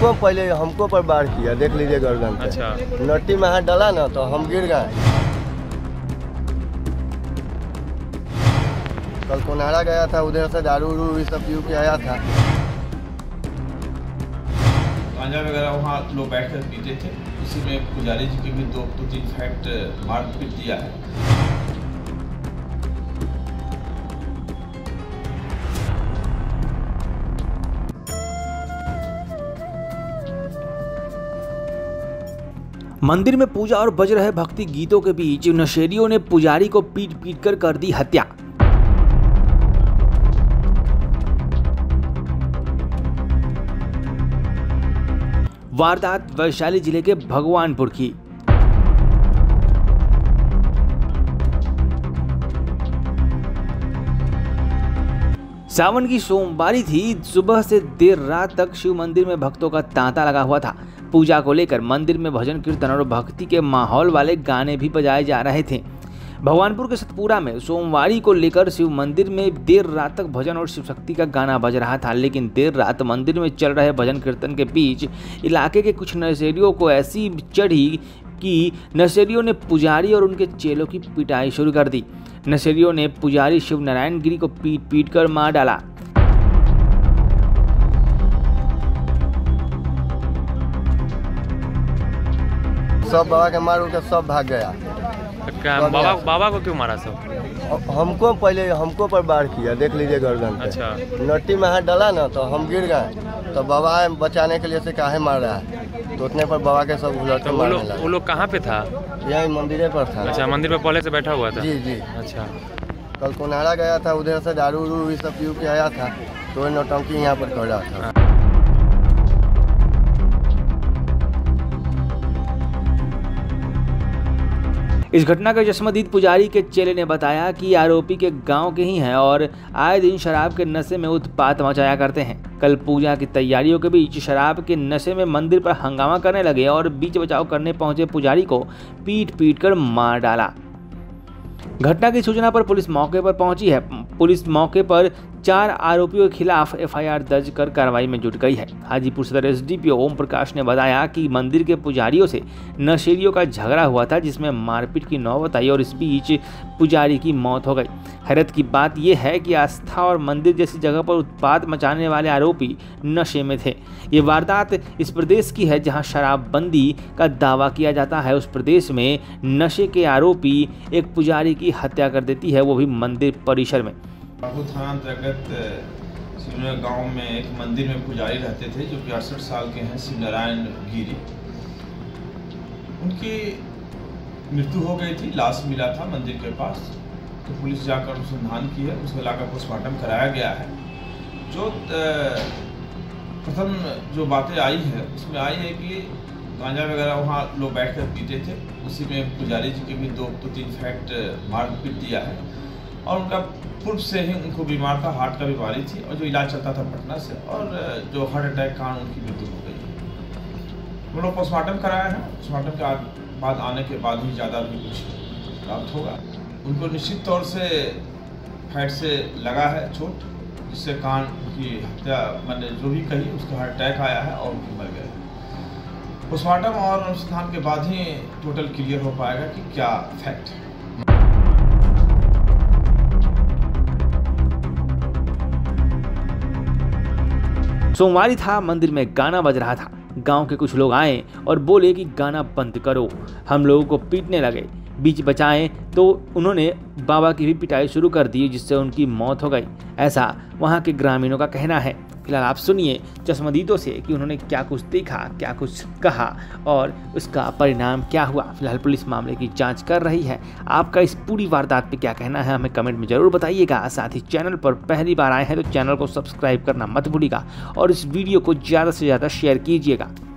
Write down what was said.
हमको पर बाढ़ किया, देख लीजिए गर्दन पे। अच्छा। नट्टी में हाथ डाला ना तो हम गिर गए। कल कोनारा गया था, उधर से दारू उरू ये सब पी के आया था। गांजा वगैरह वहाँ लोग बैठ कर पीते थे, उसी में पुजारी जी के भी दो तीन फैक्ट मारपीट दिया है। मंदिर में पूजा और बज रहे भक्ति गीतों के बीच नशेड़ियों ने पुजारी को पीट पीट कर दी हत्या। वारदात वैशाली जिले के भगवानपुर की। सावन की सोमवारी थी। सुबह से देर रात तक शिव मंदिर में भक्तों का तांता लगा हुआ था। पूजा को लेकर मंदिर में भजन कीर्तन और भक्ति के माहौल वाले गाने भी बजाए जा रहे थे। भगवानपुर के सतपुरा में सोमवारी को लेकर शिव मंदिर में देर रात तक भजन और शिव शक्ति का गाना बज रहा था, लेकिन देर रात मंदिर में चल रहे भजन कीर्तन के बीच इलाके के कुछ नशेड़ियों को ऐसी चढ़ी कि नशेड़ियों ने पुजारी और उनके चेलों की पिटाई शुरू कर दी। नशेड़ियों ने पुजारी शिव नारायण गिरी को पीट पीट कर मार डाला। सब बाबा के मार उठ सब भाग गया। क्या बाबा को क्यों मारा सब? हमको पर बाढ़ किया, देख लीजिए गर्दन पे। अच्छा। नट्टी में हाथ डाला ना तो हम गिर गए, तो बाबा बचाने के लिए से काहे मार रहा है, तो उतने पर बाबा के सब उलट तो मारने लगा। वो लोग कहाँ पे था? यही मंदिर पर था। अच्छा, मंदिर में पहले से बैठा हुआ था? जी जी। अच्छा। कल कोनारा गया था, उधर से दारू उरू ये सब पी के आया था, तो नौटंकी यहाँ पर कर रहा था। इस घटना का चश्मदीद पुजारी के चेले ने बताया कि आरोपी के गांव के ही हैं और आए दिन शराब के नशे में उत्पात मचाया करते हैं। कल पूजा की तैयारियों के बीच शराब के नशे में मंदिर पर हंगामा करने लगे और बीच बचाव करने पहुंचे पुजारी को पीट पीट कर मार डाला। घटना की सूचना पर पुलिस मौके पर पहुंची है। पुलिस मौके पर 4 आरोपियों के खिलाफ एफआईआर दर्ज कर कार्रवाई में जुट गई है। हाजीपुर सदर एसडीपीओ ओम प्रकाश ने बताया कि मंदिर के पुजारियों से नशेड़ियों का झगड़ा हुआ था, जिसमें मारपीट की नौबत आई और इस बीच पुजारी की मौत हो गई। हैरत की बात यह है कि आस्था और मंदिर जैसी जगह पर उत्पात मचाने वाले आरोपी नशे में थे। ये वारदात इस प्रदेश की है जहां शराबबंदी का दावा किया जाता है। उस प्रदेश में नशे के आरोपी एक पुजारी की हत्या कर देती है, वो भी मंदिर परिसर में। बाबू थाना अंतर्गत शिवनगर गांव में एक मंदिर में पुजारी रहते थे जो कि 68 साल के हैं, शिव नारायण गिरी। उनकी मृत्यु हो गई थी, लाश मिला था मंदिर के पास, तो पुलिस जाकर अनुसंधान की है, उसको लाकर पोस्टमार्टम कराया गया है। जो प्रथम जो बातें आई है उसमें आई है कि गांजा वगैरह वहाँ लोग बैठ कर पीते थे, उसी में पुजारी जी के भी दो तीन फैक्ट मारपीट दिया है और उनका पूर्व से ही उनको बीमार था, हार्ट का बीमारी थी और जो इलाज चलता था पटना से, और जो हार्ट अटैक कारण उनकी मृत्यु हो गई है। हम लोग पोस्टमार्टम कराया है, पोस्टमार्टम के बाद आने के बाद ही ज़्यादा भी कुछ प्राप्त होगा। उनको निश्चित तौर से फैट से लगा है चोट, जिससे कारण की हत्या मैंने जो भी कही उसका हार्ट अटैक आया है और उनकी मर गए। पोस्टमार्टम और अनुसंधान के बाद ही टोटल क्लियर हो पाएगा कि क्या फैक्ट है। सोमवारी था, मंदिर में गाना बज रहा था। गांव के कुछ लोग आए और बोले कि गाना बंद करो, हम लोगों को पीटने लगे। बीच बचाएं तो उन्होंने बाबा की भी पिटाई शुरू कर दी, जिससे उनकी मौत हो गई, ऐसा वहां के ग्रामीणों का कहना है। फिलहाल आप सुनिए चश्मदीदों से कि उन्होंने क्या कुछ देखा, क्या कुछ कहा और उसका परिणाम क्या हुआ। फिलहाल पुलिस मामले की जांच कर रही है। आपका इस पूरी वारदात पे क्या कहना है हमें कमेंट में जरूर बताइएगा। साथ ही चैनल पर पहली बार आए हैं तो चैनल को सब्सक्राइब करना मत भूलिएगा और इस वीडियो को ज़्यादा से ज़्यादा शेयर कीजिएगा।